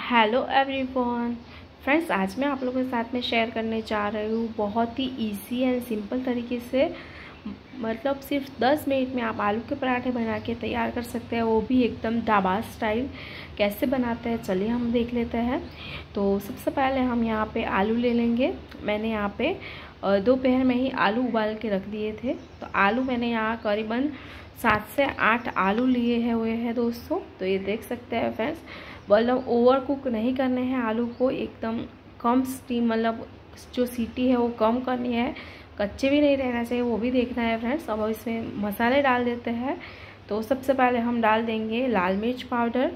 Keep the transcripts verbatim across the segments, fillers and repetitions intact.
Hello everyone friends, आज मैं आप लोगों के साथ में शेयर करने जा रही हूँ बहुत ही इजी एंड सिंपल तरीके से, मतलब सिर्फ दस मिनट में आप आलू के पराठे बना के तैयार कर सकते हैं, वो भी एकदम ढाबा स्टाइल। कैसे बनाते हैं चलिए हम देख लेते हैं। तो सबसे पहले हम यहाँ पे आलू ले लेंगे। मैंने यहाँ पे दोपहर में ही आलू उबाल के रख दिए थे, तो आलू मैंने यहाँ करीबन सात से आठ आलू लिए हैं हुए हैं दोस्तों। तो ये देख सकते हैं फ्रेंड्स, मतलब ओवर कुक नहीं करने हैं आलू को, एकदम कम स्टीम, मतलब जो सीटी है वो कम करनी है, कच्चे भी नहीं रहना चाहिए, वो भी देखना है फ्रेंड्स। अब इसमें मसाले डाल देते हैं। तो सबसे पहले हम डाल देंगे लाल मिर्च पाउडर,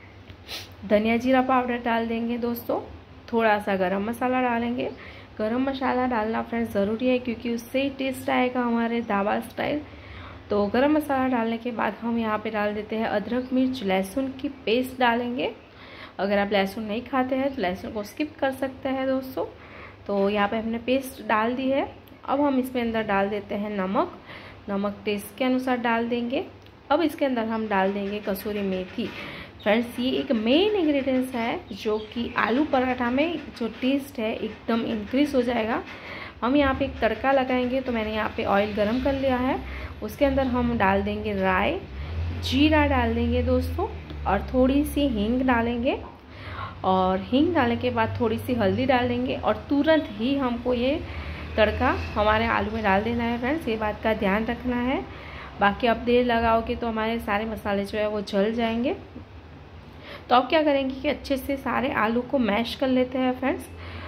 धनिया जीरा पाउडर डाल देंगे दोस्तों, थोड़ा सा गरम मसाला डालेंगे। गरम मसाला डालना फ्रेंड्स ज़रूरी है क्योंकि उससे ही टेस्ट आएगा हमारे ढाबा स्टाइल। तो गरम मसाला डालने के बाद हम यहाँ पे डाल देते हैं अदरक मिर्च लहसुन की पेस्ट डालेंगे। अगर आप लहसुन नहीं खाते हैं तो लहसुन को स्किप कर सकते हैं दोस्तों। तो यहाँ पे हमने पेस्ट डाल दी है। अब हम इसमें अंदर डाल देते हैं नमक, नमक टेस्ट के अनुसार डाल देंगे। अब इसके अंदर हम डाल देंगे कसूरी मेथी। फ्रेंड्स, ये एक मेन इंग्रेडिएंट्स है जो कि आलू पराठा में जो टेस्ट है एकदम इंक्रीज हो जाएगा। हम यहाँ पे एक तड़का लगाएंगे। तो मैंने यहाँ पे ऑयल गरम कर लिया है, उसके अंदर हम डाल देंगे राई, जीरा डाल देंगे दोस्तों, और थोड़ी सी हींग डालेंगे। और हींग डालने के बाद थोड़ी सी हल्दी डाल देंगे और तुरंत ही हमको ये तड़का हमारे आलू में डाल देना है फ्रेंड्स, ये बात का ध्यान रखना है। बाकी आप देर लगाओगे तो हमारे सारे मसाले जो है वो जल जाएंगे। तो अब क्या करेंगे कि अच्छे से सारे आलू को मैश कर लेते हैं फ्रेंड्स।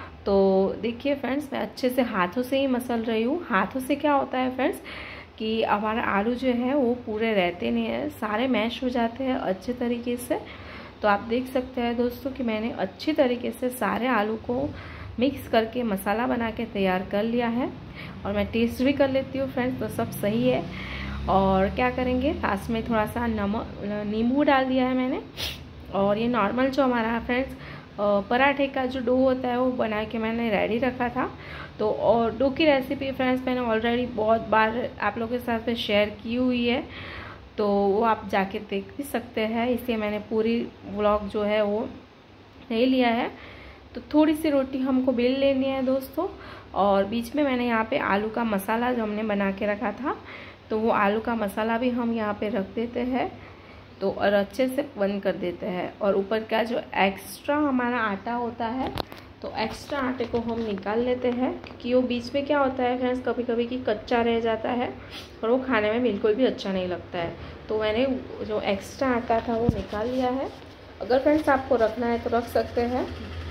तो देखिए फ्रेंड्स, मैं अच्छे से हाथों से ही मसल रही हूँ। हाथों से क्या होता है फ्रेंड्स कि हमारा आलू जो है वो पूरे रहते नहीं है, सारे मैश हो जाते हैं अच्छे तरीके से। तो आप देख सकते हैं दोस्तों कि मैंने अच्छी तरीके से सारे आलू को मिक्स करके मसाला बना के तैयार कर लिया है। और मैं टेस्ट भी कर लेती हूँ फ्रेंड्स, तो सब सही है। और क्या करेंगे, लास्ट में थोड़ा सा नमक नींबू डाल दिया है मैंने। और ये नॉर्मल जो हमारा फ्रेंड्स पराठे का जो डो होता है वो बना के मैंने रेडी रखा था। तो और डो की रेसिपी फ्रेंड्स मैंने ऑलरेडी बहुत बार आप लोगों के साथ में शेयर की हुई है, तो वो आप जाके देख भी सकते हैं। इसलिए मैंने पूरी व्लॉग जो है वो नहीं लिया है। तो थोड़ी सी रोटी हमको बेल लेनी है दोस्तों। और बीच में मैंने यहाँ पे आलू का मसाला जो हमने बना के रखा था, तो वो आलू का मसाला भी हम यहाँ पे रख देते हैं। तो और अच्छे से बंद कर देते हैं। और ऊपर का जो एक्स्ट्रा हमारा आटा होता है, तो एक्स्ट्रा आटे को हम निकाल लेते हैं क्योंकि वो बीच में क्या होता है फ्रेंड्स, कभी कभी कि कच्चा रह जाता है और वो खाने में बिल्कुल भी अच्छा नहीं लगता है। तो मैंने जो एक्स्ट्रा आटा था वो निकाल लिया है। अगर फ्रेंड्स आपको रखना है तो रख सकते हैं।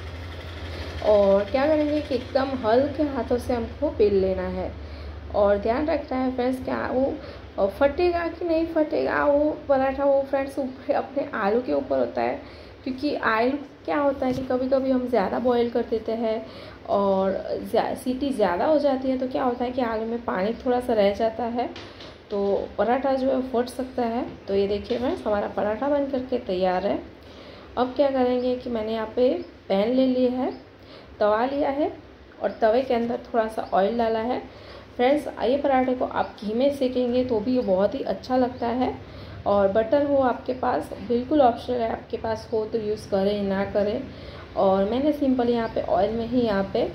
और क्या करेंगे कि एकदम हल्के हाथों से हमको बेल लेना है। और ध्यान रखना है फ्रेंड्स क्या वो फटेगा कि नहीं फटेगा वो पराठा, वो फ्रेंड्स अपने आलू के ऊपर होता है। क्योंकि आलू क्या होता है कि कभी कभी हम ज़्यादा बॉईल कर देते हैं और सीटी ज़्यादा हो जाती है, तो क्या होता है कि आलू में पानी थोड़ा सा रह जाता है, तो पराठा जो है फट सकता है। तो ये देखिए फ्रेंड्स, हमारा पराठा बन करके तैयार है। अब क्या करेंगे कि मैंने यहाँ पे पैन ले लिया है, तवा लिया है और तवे के अंदर थोड़ा सा ऑयल डाला है। फ्रेंड्स, ये पराठे को आप घी में सेकेंगे तो भी ये बहुत ही अच्छा लगता है। और बटर हो आपके पास, बिल्कुल ऑप्शनल है, आपके पास हो तो यूज़ करें ना करें। और मैंने सिंपल यहाँ पे ऑयल में ही यहाँ पे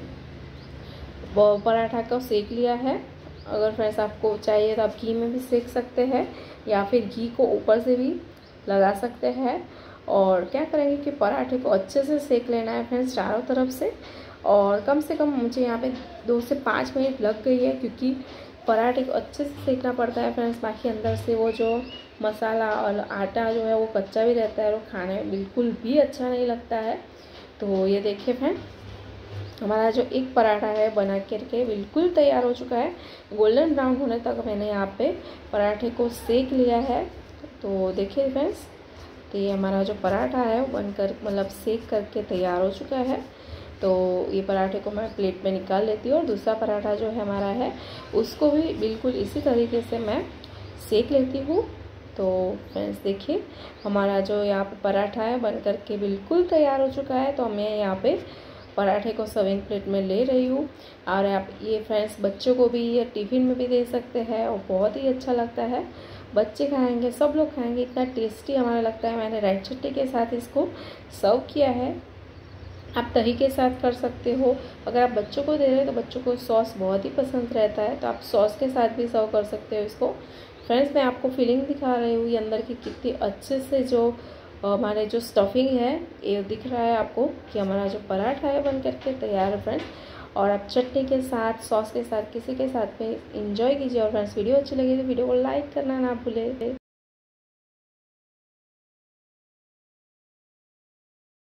पराठा को सेक लिया है। अगर फ्रेंड्स आपको चाहिए तो आप घी में भी सेक सकते हैं या फिर घी को ऊपर से भी लगा सकते हैं। और क्या करेंगे कि पराठे को अच्छे से सेक लेना है फ्रेंड्स चारों तरफ से। और कम से कम मुझे यहाँ पे दो से पाँच मिनट लग गई है क्योंकि पराठे को अच्छे से सेकना पड़ता है फ्रेंड्स। बाकी अंदर से वो जो मसाला और आटा जो है वो कच्चा भी रहता है और खाने में बिल्कुल भी अच्छा नहीं लगता है। तो ये देखिए फ्रेंड, हमारा जो एक पराठा है बना करके बिल्कुल तैयार हो चुका है। गोल्डन ब्राउन होने तक मैंने यहाँ पे पराठे को सेक लिया है। तो देखिए फ्रेंड्स, तो ये हमारा जो पराठा है वो बनकर मतलब सेक करके तैयार हो चुका है। तो ये पराठे को मैं प्लेट में निकाल लेती हूँ और दूसरा पराठा जो है हमारा है उसको भी बिल्कुल इसी तरीके से मैं सेक लेती हूँ। तो फ्रेंड्स देखिए, हमारा जो यहाँ पे पराठा है बन करके बिल्कुल तैयार हो चुका है। तो मैं यहाँ पे पराठे को सर्विंग प्लेट में ले रही हूँ। और आप ये फ्रेंड्स बच्चों को भी या टिफ़िन में भी दे सकते हैं और बहुत ही अच्छा लगता है। बच्चे खाएंगे, सब लोग खाएंगे, इतना टेस्टी हमारा लगता है। मैंने रेड चटनी के साथ इसको सर्व किया है। आप दही के साथ कर सकते हो। अगर आप बच्चों को दे रहे हो तो बच्चों को सॉस बहुत ही पसंद रहता है, तो आप सॉस के साथ भी सर्व कर सकते हो इसको। फ्रेंड्स, मैं आपको फीलिंग दिखा रही हूँ ये अंदर की कितनी अच्छे से जो हमारे जो स्टफिंग है ये दिख रहा है आपको कि हमारा जो पराठा है बन करके तैयार है फ्रेंड्स। और आप चटनी के साथ, सॉस के साथ, किसी के साथ में इंजॉय कीजिए। और फ्रेंड्स, वीडियो अच्छी लगी तो वीडियो को लाइक करना ना भूलें।